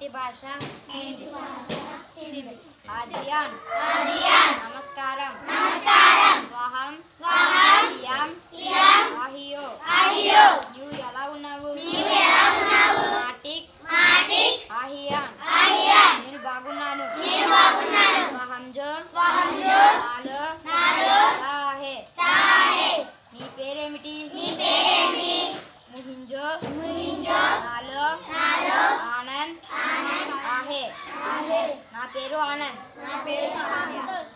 ఇంటి భాష ఆదియాన్ నమస్కారం స్వహం ఆహియో నీవు ఎలా ఉన్నావు మాటిక్ ఆహియాన్ నేను బాగున్నాను స్వహంజో నాలో చాహే నీ పేరేమిటి ముహింజో నాలో ఆనంద్ ఆహే నా పేరు ఆనంద్